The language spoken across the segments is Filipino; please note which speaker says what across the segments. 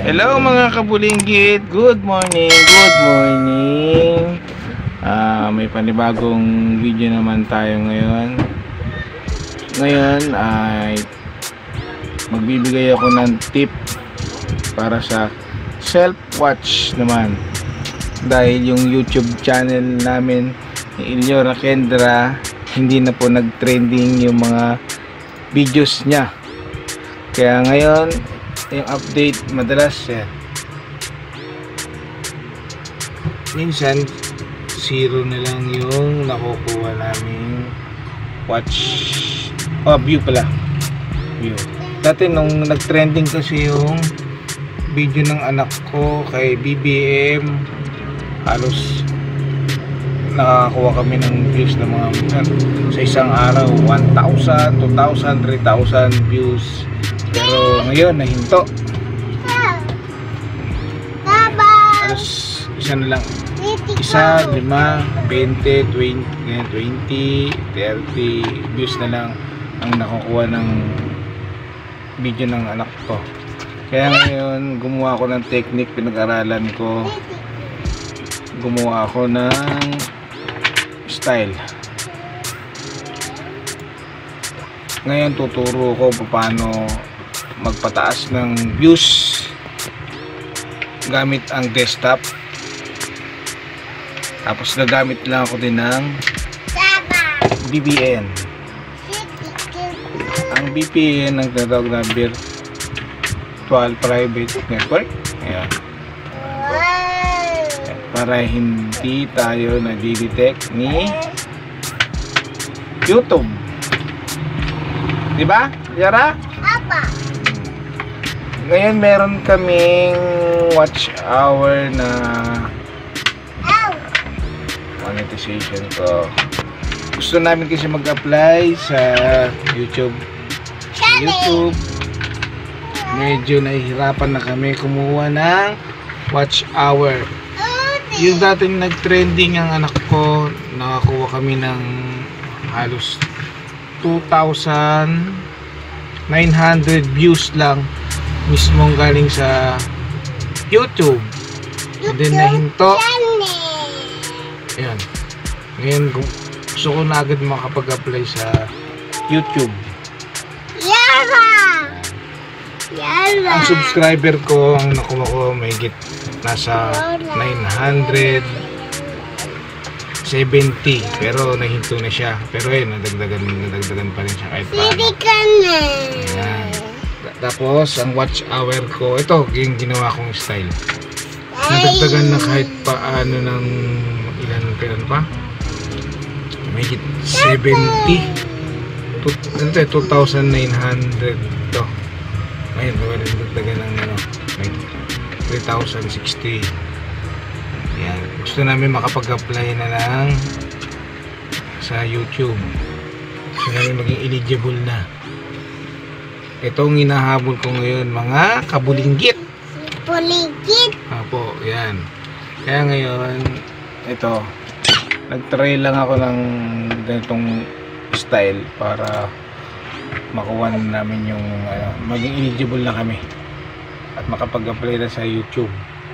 Speaker 1: Hello mga kabulinggit, good morning, good morning. May panibagong video naman tayo ngayon. Ngayon ay magbibigay ako ng tip para sa self-watch naman. Dahil yung YouTube channel namin ni Ilyora Kendra, hindi na po nag-trending yung mga videos niya. Kaya ngayon yung update madalas yan. Minsan 0 na lang yung nakukuha naming watch view pala. View. Dati nung nag-trending kasi yung video ng anak ko kay BBM, halos nakakuha kami ng views ng mga sa isang araw 1,000, 2,000, 3,000 views. Pero ngayon nahinto. Halos isa na lang. Isa, 5, 20, 20, 30 views na lang ang nakukuha ng video ng anak ko. Kaya ngayon gumawa ako ng technique, pinag-aralan ko. Gumawa ako ng style. Ngayon tuturo ko paano magpataas ng views gamit ang desktop. Tapos gagamit lang ako din ng VPN. Ang VPN ang tinatawag na Virtual Private Network. Ayan. Para hindi tayo nadidetect ni YouTube. Diba, Yara? Apa. Ngayon meron kaming watch hour na monetization ko. Gusto namin kasi mag-apply sa YouTube. Medyo nahihirapan na kami kumuha ng watch hour. Yung dating nag-trending ang anak ko, nakakuha kami ng halos 2,900 views lang mismong galing sa YouTube. And then nahinto. Ayan. Ngayon gusto ko na agad makapag-apply sa YouTube. Ang subscriber ko, ang nakuha ko may nasa 970, pero nahinto na siya. Pero ayun, nadagdagan pa rin siya kahit paano. Tapos ang watch hour ko, ito yung ginawa kong style. Nadagdagan na kahit paano ng ilan pa. May 70. 2,900 to. Ngayon, nadagdagan ng may 3,060. Yan. Gusto namin makapag-apply na lang sa YouTube. Gusto namin maging eligible na. Itong hinahabol ko ngayon, mga kabulinggit. Bulinggit. Apo, yan. Kaya ngayon, ito, nag-try lang ako ng ganitong style para makuha namin yung maging eligible na kami at makapag-apply na sa YouTube.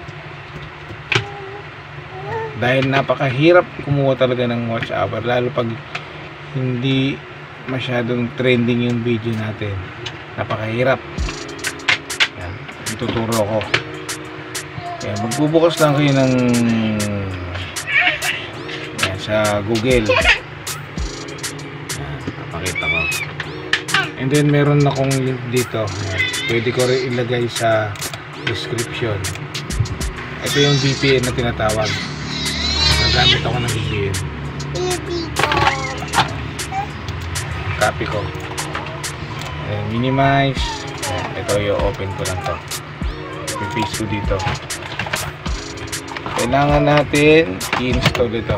Speaker 1: Dahil napakahirap kumuha talaga ng watch hour, lalo pag hindi masyadong trending yung video natin. Napakahirap. Yan, ituturo ko. Kaya magbubukas lang kayo ng yan, sa Google. Yan, papakita ko. And then meron akong link dito. Yan, pwede ko rin ilagay sa description. Ito yung VPN na tinatawag. Nagamit ako ng VPN. Copy ko. Minimize. Ito yung open ko lang to. I-paste ko dito. Kailangan natin i-install ito.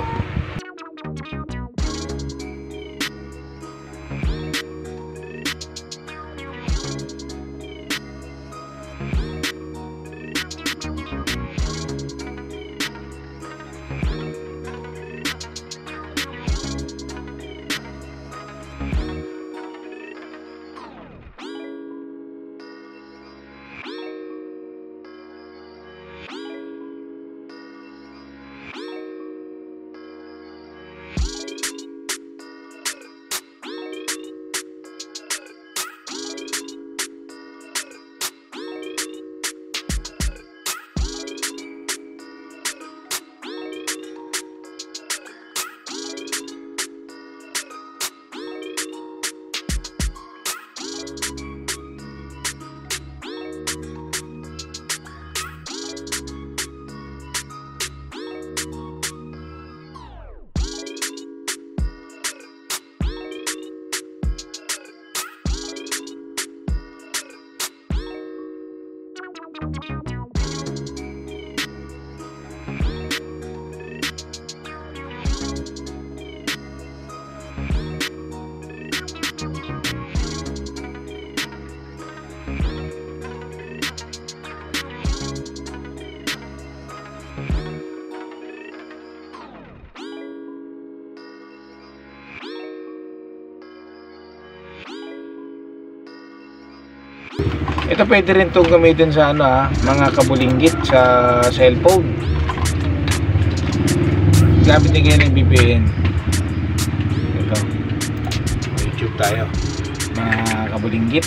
Speaker 1: Ito pwede rin itong gamitin sa ano mga kabulinggit sa cellphone. Gamit din kayo ng VPN. Ito. YouTube tayo. Mga kabulinggit.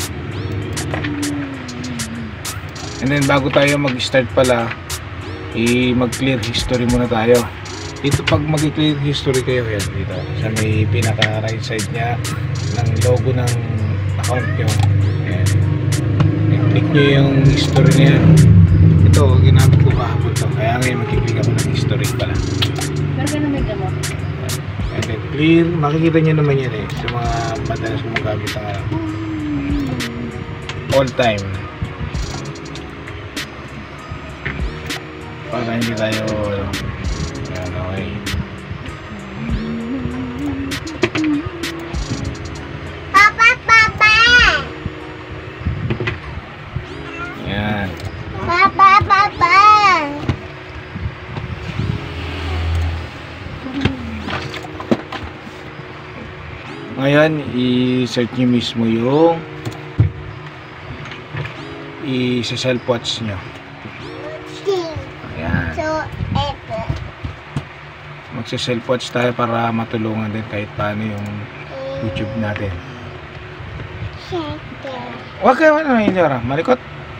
Speaker 1: And then bago tayo mag-start pala, mag-clear history muna tayo. Dito pag mag-clear history kayo, yan dito. Sa may pinaka right side niya ng logo ng account nyo. Ayan. I-click nyo yung history niya. Ito, ginamit ko kahapon to. Kaya ngayon mag-click ako ng history pala.
Speaker 2: Pero ganun may gamot.
Speaker 1: And then clear, makikita nyo naman yan sa mga madalas gumagamit ng all time. Para hindi tayo okay.
Speaker 2: Papa!
Speaker 1: Yan.
Speaker 2: Papa!
Speaker 1: Ngayon, i-search nyo mismo yung i-self-watch nyo. Ayan.
Speaker 2: So, eto.
Speaker 1: Magsa-self-watch tayo para matulungan din kahit paano yung YouTube natin. Huwag kayo Inyora, malikot.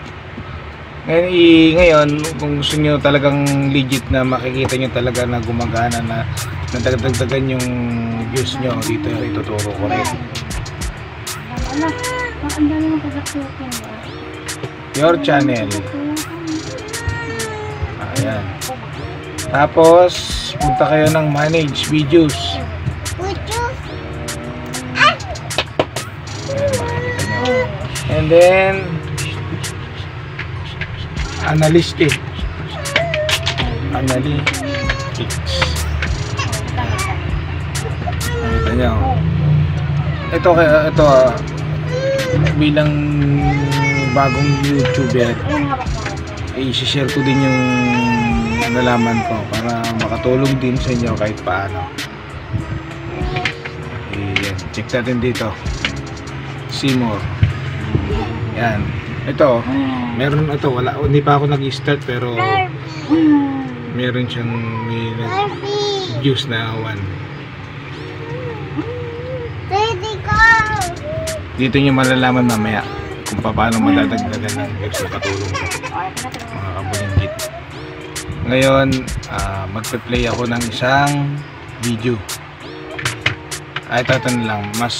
Speaker 1: Ngayon, kung gusto nyo talagang legit na makikita nyo talaga na gumagana na nadagdagan yung views nyo, dito yung ituturo ko rin. Your channel. Ayan. Tapos, punta kayo ng manage videos. And then analytics. Nakita nyo. Ito bilang bagong YouTuber, i-share ko din yung nalaman ko para makatulong din sa inyo kahit paano. Check natin dito. See more. Yan. Ito, meron ito, hindi pa ako nag-start pero meron siyang views na 1. Dito nyo malalaman mamaya kung paano madadagdagan ng views na katulong ko, mga kabulinggit. Ngayon, magpe-play ako ng isang video. Ito lang,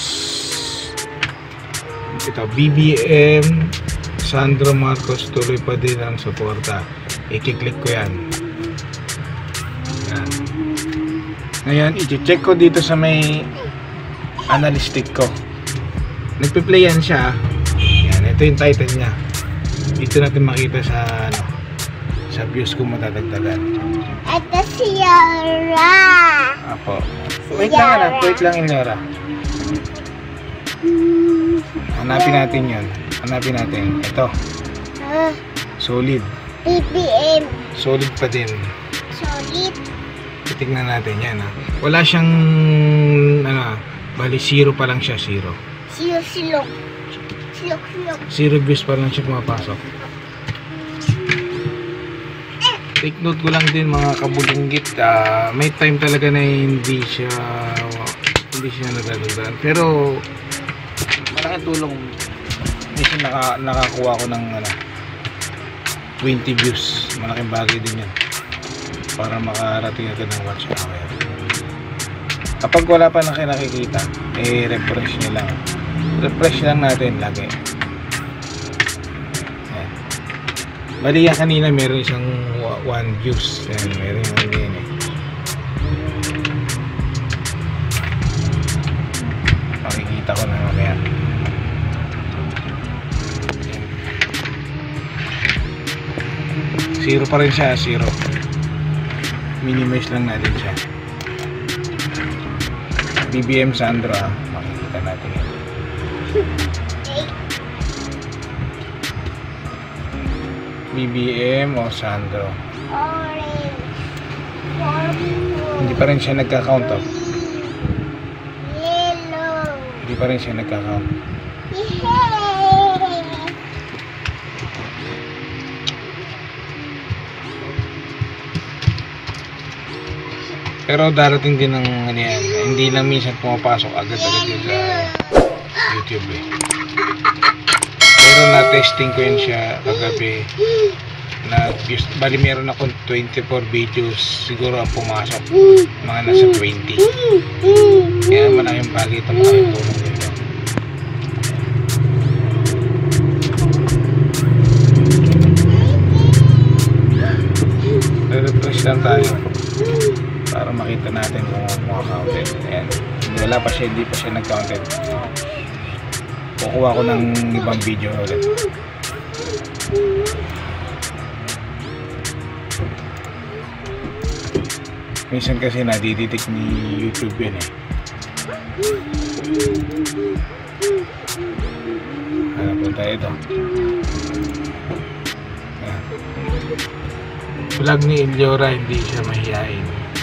Speaker 1: ito, BBM Sandro Marcos, tuloy pa din ang suporta. I-click ko yan. Ngayon, i-check ko dito sa may analytics ko. Nagpe-play yan siya. Yan, ito yung title niya. Dito natin makita sa views ko matadagdagan.
Speaker 2: Ito si Yara.
Speaker 1: Apo. Wait lang Inyora. Hanapin natin yun. Hanapin natin. Ito. Solid.
Speaker 2: VPN.
Speaker 1: Solid pa din.
Speaker 2: Solid.
Speaker 1: Titignan natin yan Wala siyang bali 0 pa lang siya. 0 views pa lang siya pumapasok. Take note ko lang din mga kabulinggit, may time talaga na hindi siya nadadagdagan, pero malaking tulong minsan nakakuha ko ng 20 views. Malaking bagay din yan para makarating agad ng watch hour. Kapag wala pa na kayo nakikita, refresh nyo lang. Refresh lang natin lagi. Ayan. Bali yan kanina meron isang 1 views. Ayan, meron yung din makikita ko na mamaya. Zero pa rin siya, zero. Minimize lang natin siya. BBM Sandro ha. Makikita natin ito. BBM o Sandro.
Speaker 2: Orange.
Speaker 1: Hindi pa rin siya nagka-count oh.
Speaker 2: Yellow.
Speaker 1: Hindi pa rin siya nagka-count. Pero darating din ng ano yan. Hindi lang minsan pumapasok agad-agad yun sa YouTube eh. Pero na-testing ko yun siya kagabi. Bali meron akong 24 videos. Siguro ang pumasok mga nasa 20. Kaya malaking bagay ito, malaking tulong dito. Refresh lang tayo para makita natin kung maka-counted. Ayan. Wala pa siya, hindi pa siya nag-counted. Kukuha ko ng ibang video ulit. Minsan kasi nadidetect ni YouTube yun eh. Hanap po tayo ito. Ayan. Vlog ni Eliora, hindi siya mahihain.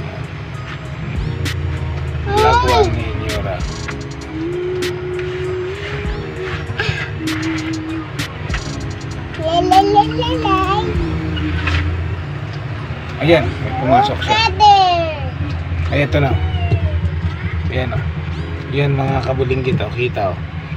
Speaker 1: Vlog 1 ni Eliora. Ayan, may pumasok siya. Ayan, ito na. Ayan o. Ayan mga kabulinggit o. Kita o.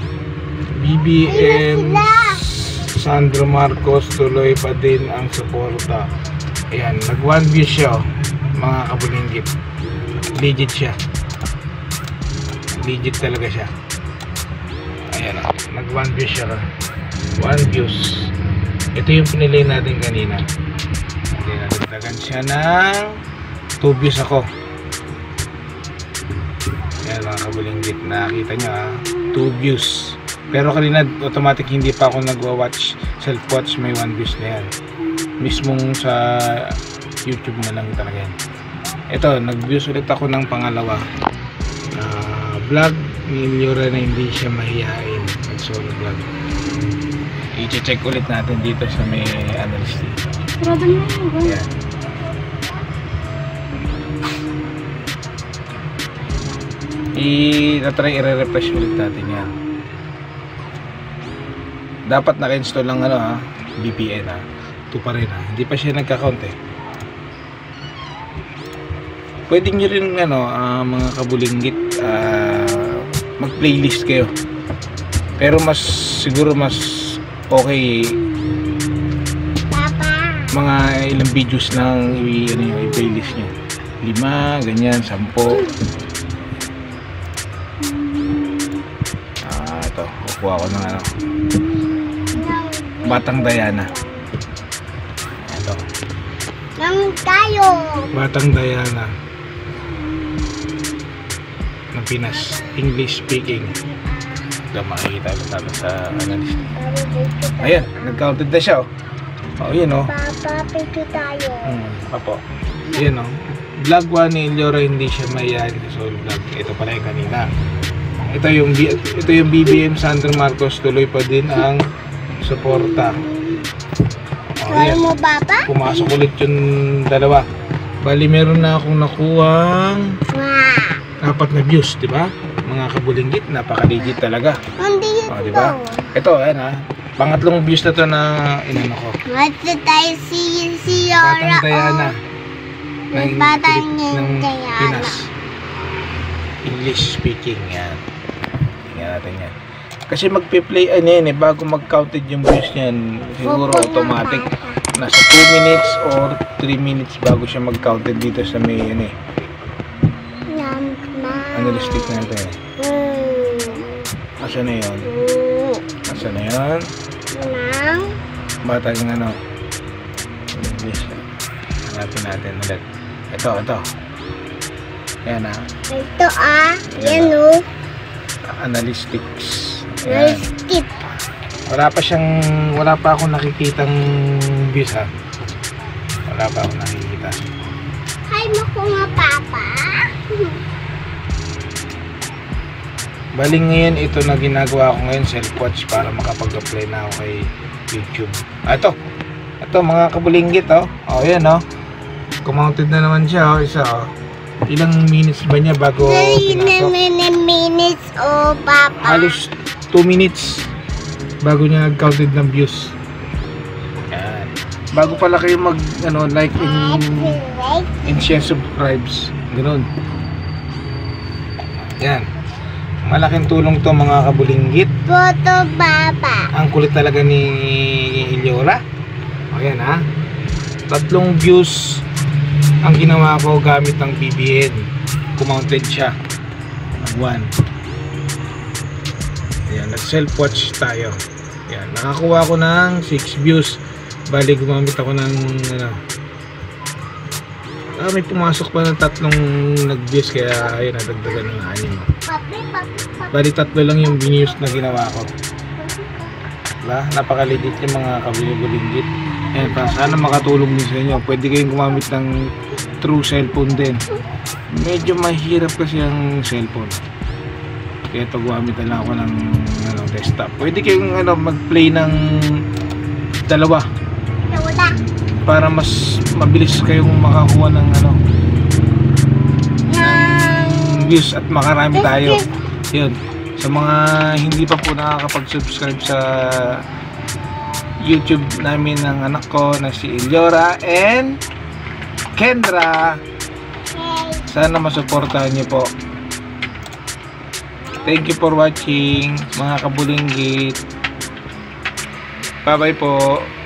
Speaker 1: BBM Sandro Marcos, tuloy pa din ang suporta. Ayan, nag 1 view siya o. Mga kabulinggit. Legit siya. Legit talaga siya. Ayan o. Nag 1 view siya. 1 views. Ito yung pinilay natin kanina. Nadagdagan siya ng 2 views ako. Ayan mga kabulinggit, nakita nyo ha, 2 views. Pero kanina automatic hindi pa ako nagwa-watch, self-watch, may 1 views na yan. Mismong sa YouTube na lang talaga yan. Ito, nag-views ulit ako ng pangalawa. Vlog ni Eliora na hindi siya mahihain. Nag-solo vlog. I-check ulit natin dito sa may analyst. Ayan. I-try i-refresh ulit natin yan. Dapat naka-install lang ano ha, VPN ha. Ito pa rin ha. Hindi pa siya nagka-count eh. Pwede nyo rin ano, mga kabulinggit, mag-playlist kayo. Pero mas siguro mas okay mga ilang videos lang i-playlist nyo. 5, ganyan, 10. Ito, kukuha ko ng ano, Batang Diana. Ito,
Speaker 2: tayo.
Speaker 1: Batang Diana ng Pinas, English speaking. Ito makikita natin sa analyst. Ayan, nag-counted na siya oh. Oh, yun oh.
Speaker 2: Papa, picture tayo.
Speaker 1: Apo. Yun oh. Vlog 1 ni Eliora, hindi siya mayan sa solo vlog. Ito pala yung kanina. Ito yung BBM Sandro Marcos, tuloy pa din ang suporta. Oh,
Speaker 2: Kaya mo, Papa?
Speaker 1: Pumasok ulit yung dalawa. Bali meron na akong nakuhang 4 na views, di ba? Mga kabulinggit, napaka-legit talaga.
Speaker 2: Hindi yun.
Speaker 1: Oh, di ba? Ito, ayan ha. Pangatlong views na to na inano ko.
Speaker 2: Basta tayo si Yora.
Speaker 1: Batang Diana.
Speaker 2: Batang
Speaker 1: ng
Speaker 2: Diana.
Speaker 1: Pinas. English speaking yan. Tingnan natin yan. Kasi magpe-play ano yan eh, bago mag-counted yung views niyan, siguro automatic nasa 2 minutes or 3 minutes bago siya mag-counted dito sa may ano eh. Analytic natin eh. Asa na yun? Asa na yun? Batang ano? English. Hanapin natin ulit. Ito. Ayan ah.
Speaker 2: Ito ah. Yan o.
Speaker 1: Analytics.
Speaker 2: Analytics.
Speaker 1: Wala pa akong nakikitang views ha. Wala pa akong nakikita.
Speaker 2: Hi mo ko nga, Papa.
Speaker 1: Bali ngayon, ito na ginagawa ko ngayon, self-watch, para makapag-apply na ako kay YouTube. Ito mga kabulinggit, oh. Oh, yan, oh. Kumounted na naman siya, oh. Isa, oh. Ilang minutes ba niya bago pinasok?
Speaker 2: minutes, oh, Papa.
Speaker 1: Halos 2 minutes bago niya nag-counted ng views. Yan. Bago pala kayo mag, like and share, subscribes. Ganun. Yan. Malaking tulong to mga kabulinggit.
Speaker 2: Photo, Papa.
Speaker 1: Ang kulit talaga ni Eliora. O yan, ha. 3 views ang ginawa ko gamit ng VPN. Kumounted siya. 1. Ayan, nag-self-watch tayo. Ayan, nakakuha ko ng 6 views. Bali, gumamit ako ng may pumasok pa ng 3 nag-views, kaya ayun, nadagdagan ng 6. Bali, 3 lang yung views na ginawa ko. Diba? Napakaligit yung mga kabulinggit. Ayan, sana makatulong din sa inyo. Pwede kayong gumamit ng true cellphone din. Medyo mahirap kasi ang cellphone. Kaya ito, gumamit na lang ako ng desktop. Pwede kayong mag-play ng dalawa para mas mabilis kayong makakuha ng views at makarami tayo. Yun, sa mga hindi pa po nakakapag-subscribe sa YouTube namin ng anak ko na si Eliora and Kendra, sana masuportahan niyo po. Thank you for watching mga kabulinggit. Bye bye po.